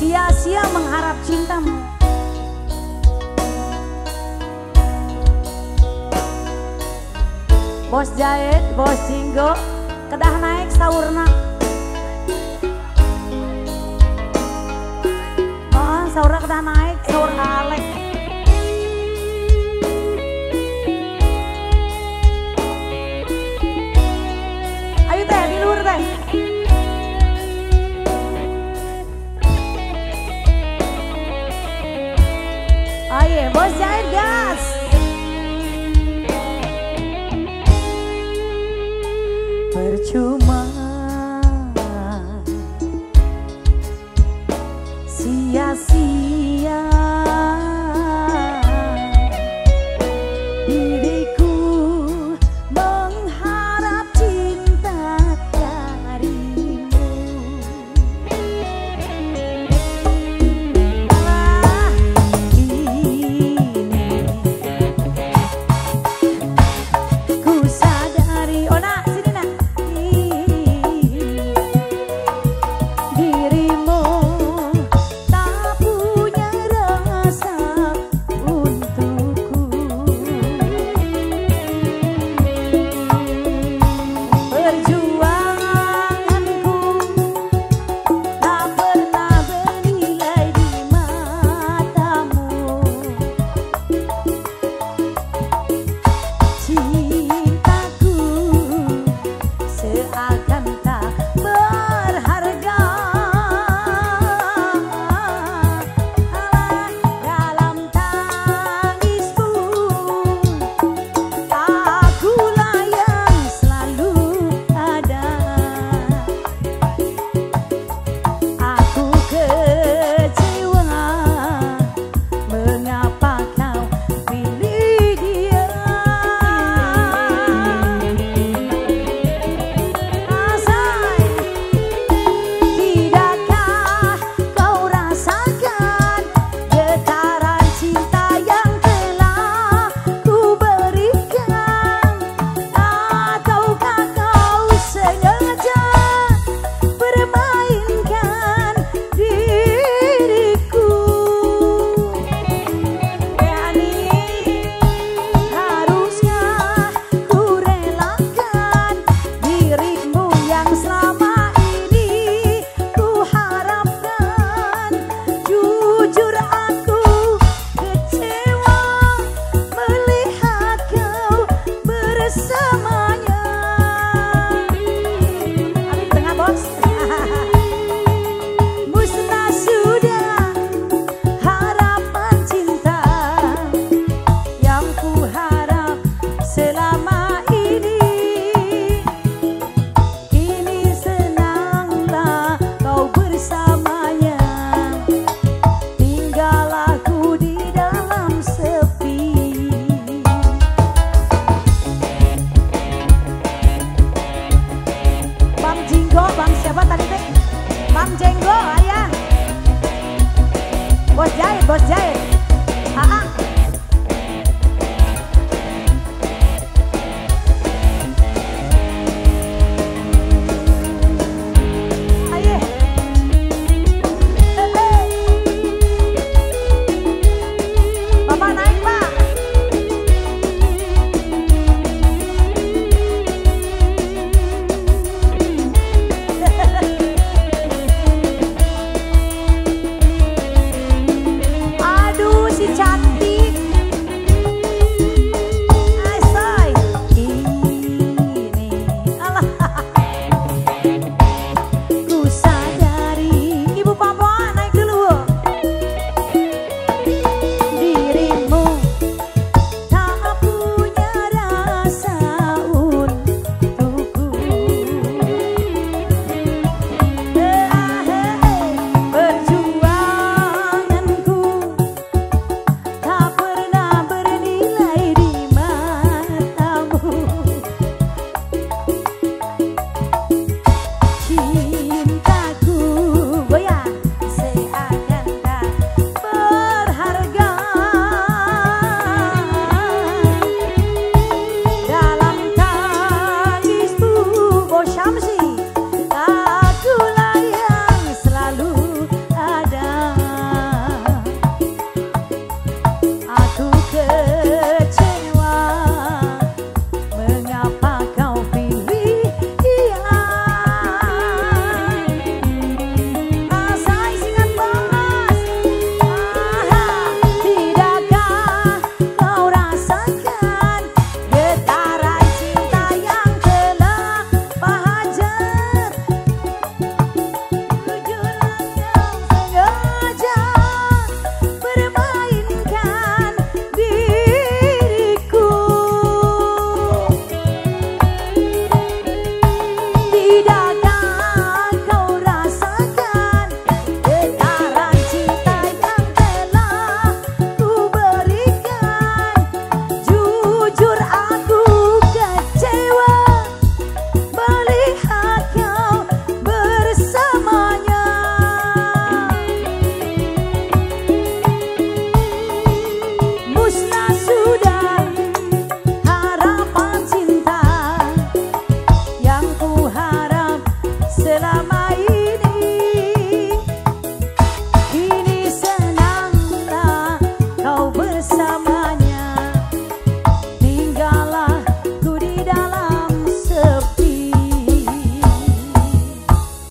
sia-sia mengharap cintamu. Bos Jahit, Bos Jinggo, kedah naik saurna. Oh, saurna kedah naik, saur Alek. Ayo teh, di luhur teh. Ayo, Bos Jahit gas. Percuma sia-sia diriku mengharap cinta darimu. Kini ku sadari, oh nak sini nak. Dirimu tak punya rasa untukku. Perjuanganku tak pernah bernilai di matamu. Cintaku seakan tak berharga. Dalam tangismu akulah yang selalu ada. Aku kecewa mengapa kau pilih dia. Tidakkah kau rasakan getaran cinta yang telah ku berikan? Ataukah kau sengaja permainkan diriku? Yani haruskah ku relakan dirimu yang selama ini ku harapkan? Jujur aku kecewa melihat kau bersamanya. Amin tengah bos. Musnah sudah harapan cinta yang ku harap selama ini. Kini senanglah kau bersamanya, tinggal aku di dalam sepi. Bang Jinggo, Bang siapa tadi teh? Bang Jenggo, ayah. Bos Jahit, Bos Jahit. Ah. Ayo. Bapak naik, Pak. Aduh. selama